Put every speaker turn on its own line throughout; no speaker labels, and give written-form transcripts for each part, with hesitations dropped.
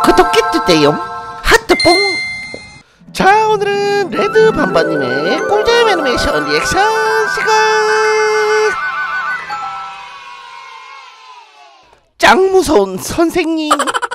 구독해 주세요. 하트뽕. 자, 오늘은 레드 반반님의 꿀잼 애니메이션 리액션 시간. 짱 무서운 선생님.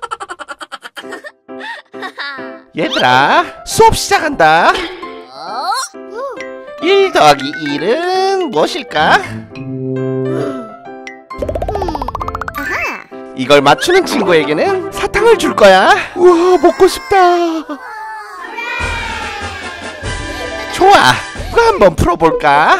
얘들아, 수업 시작한다. 1 더하기 1은 무엇일까? 이걸 맞추는 친구에게는 사탕을 줄 거야. 우와, 먹고 싶다. 좋아, 누가 한번 풀어볼까?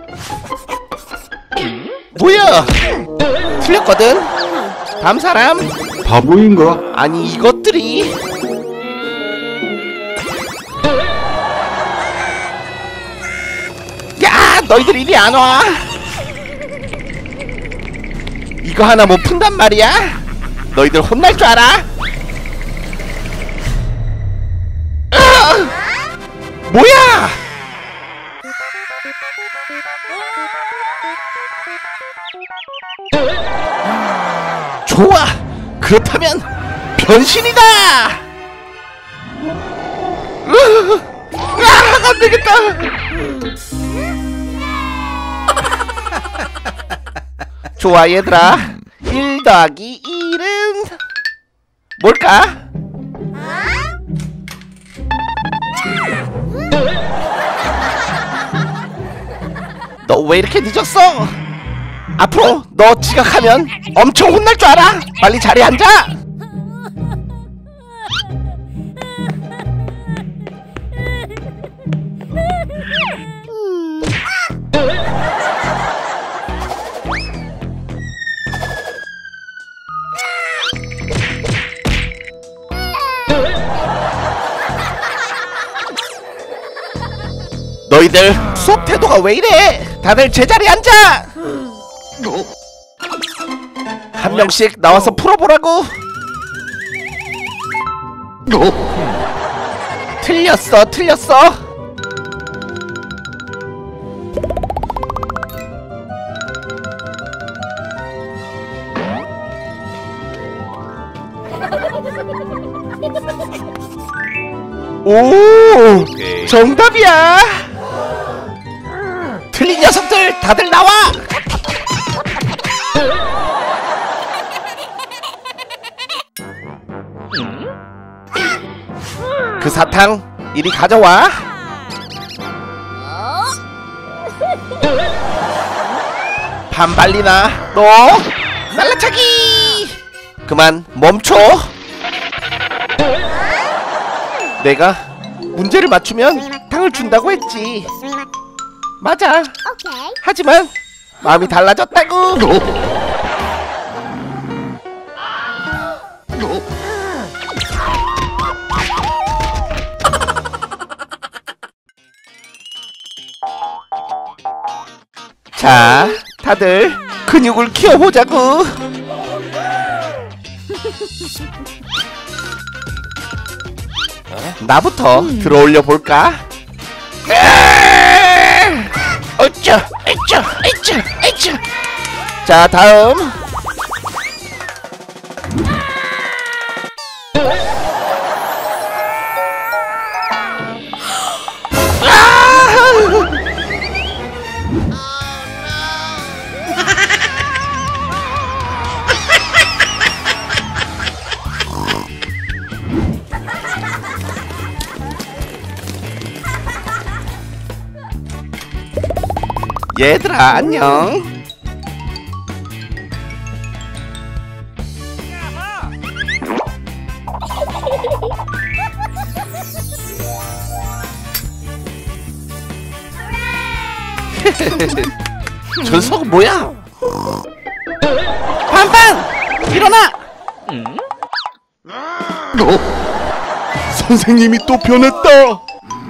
뭐야? 틀렸거든. 다음 사람.
바보인가?
아니, 이것들이. 야, 너희들 이리 안 와. 이거 하나 못 푼단 말이야? 너희들 혼날 줄 알아? 뭐야? 좋아! 그렇다면 변신이다! 안 되겠다! 좋아, 얘들아. 1 더하기 1은 뭘까? 너 왜 이렇게 늦었어? 앞으로 너 지각하면 엄청 혼날 줄 알아? 빨리 자리에 앉아! 너희들 수업 태도가 왜 이래? 다들 제자리에 앉아! 한 명씩 나와서 풀어보라고. 틀렸어. 오, 정답이야. 틀린 녀석들 다들 나와. 그 사탕 이리 가져와. 반발리나 너 날라차기. 그만 멈춰. 내가 문제를 맞추면 탕을 준다고 했지. 맞아. 하지만 마음이 달라졌다고. 자, 다들 근육을 키워보자고. 나부터 들어올려 볼까? 어쩌. 자, 다음. 얘들아, 안녕. 저 녀석 뭐야? 반반! 일어나!
선생님이 또 변했다.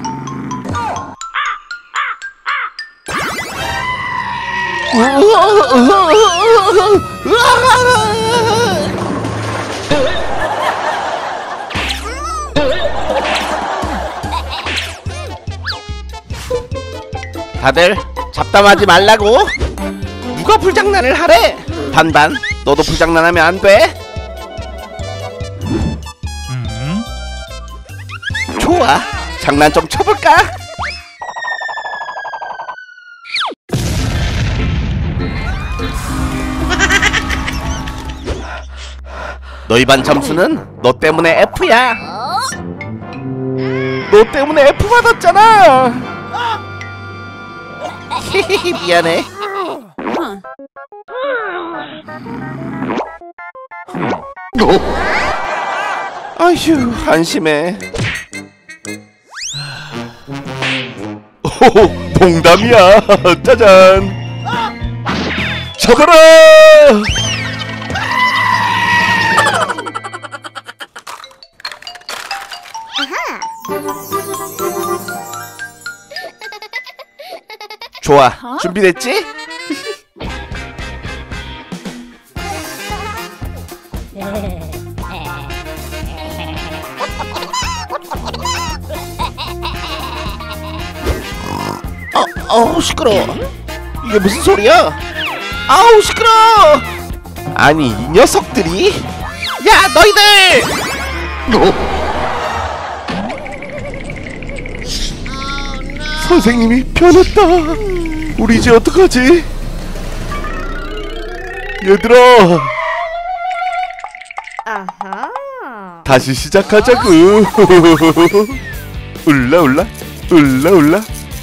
다들 잡담하지 말라고. 누가 불장난을 하래? 반반, 너도 불장난하면 안 돼. 좋아, 장난 좀 쳐볼까? 너희 반 점수는 너 때문에 F야. 너 때문에 F 받았잖아. 미안해. 아휴, 한심해.
오, 농담이야. 짜잔. 잡아라.
좋아, 준비됐지? 어우 시끄러워. 이게 무슨 소리야? 아우 시끄러워. 아니 이 녀석들이. 야 너희들.
선생님이 변했다. 우리 이제 어떡하지? 얘들아,
아하.
다시 시작하자구. 울라울라 울라울라.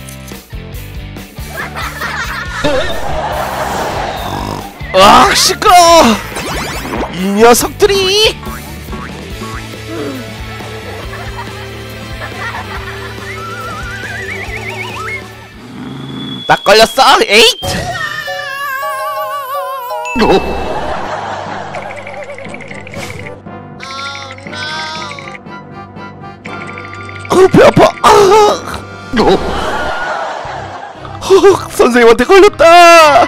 아 시끄러워. 이 녀석들이. 딱 걸렸어. 에잇. 배 아파. 선생님한테 걸렸다.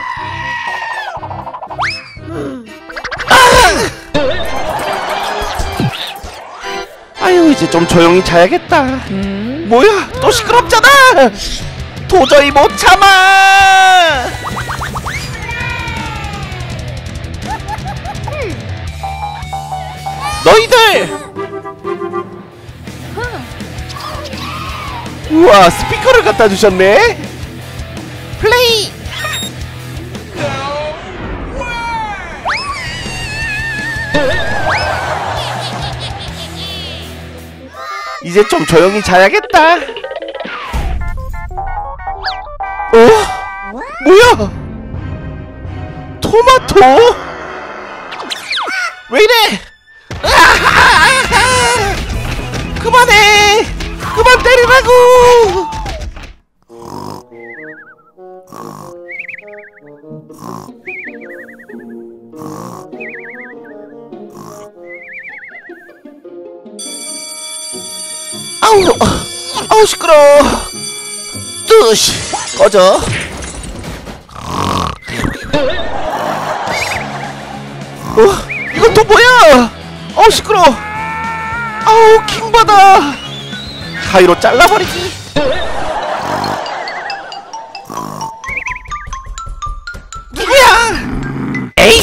아유 이제 좀 조용히 자야겠다. 뭐야 또 시끄럽잖아. 도저히 못 참아. 너희들. 우와 스피커를 갖다 주셨네. 플레이. 이제 좀 조용히 자야겠다. 뭐야? 토마토? 왜 이래? 그만해! 그만 때리라고! 아우 시끄러워. 뜨시 꺼져. 이건 또 뭐야? 시끄러워. 아우 킹받아. 가위로 잘라버리기. 누구야? 에이.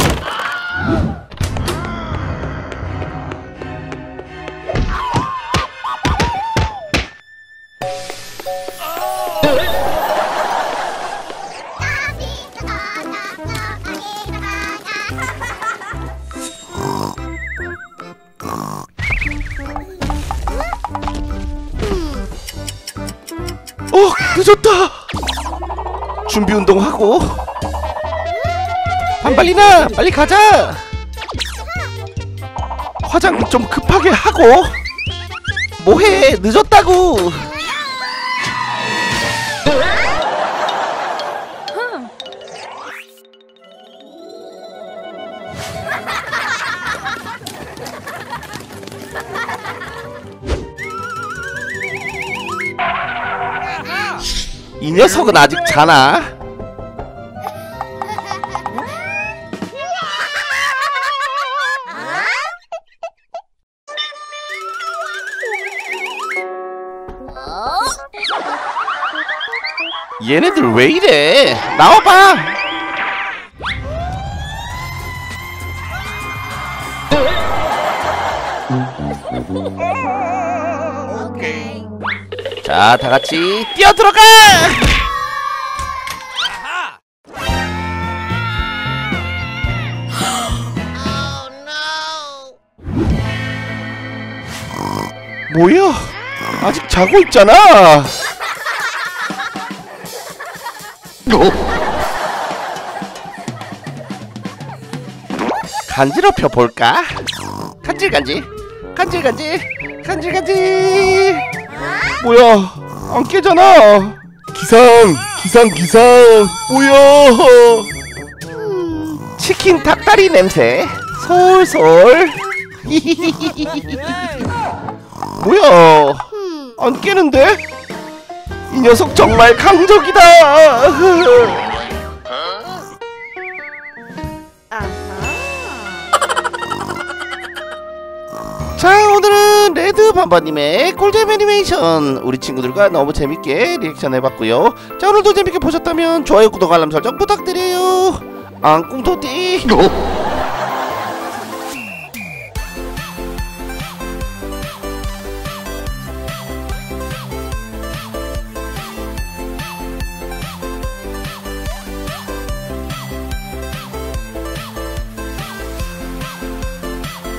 늦었다. 준비 운동하고. 반발리나 빨리 가자. 화장 좀 급하게 하고. 뭐해 늦었다고. 이 녀석은 아직 자나? 얘네들 왜 이래? 나와봐. 자, 다 같이 뛰어 들어가.
뭐야? 아직 자고 있잖아.
간지럽혀 볼까? 간질간질 간질간질 간질간질.
뭐야? 안 깨잖아. 기상. 뭐야?
치킨 닭다리 냄새 솔솔.
뭐야? 안 깨는데? 이 녀석 정말 강적이다.
자, 오늘은 레드 반반님의 꿀잼 애니메이션 우리 친구들과 너무 재밌게 리액션 해봤고요. 자, 오늘도 재밌게 보셨다면 좋아요, 구독, 알람 설정 부탁드려요. 앙꿍토띠.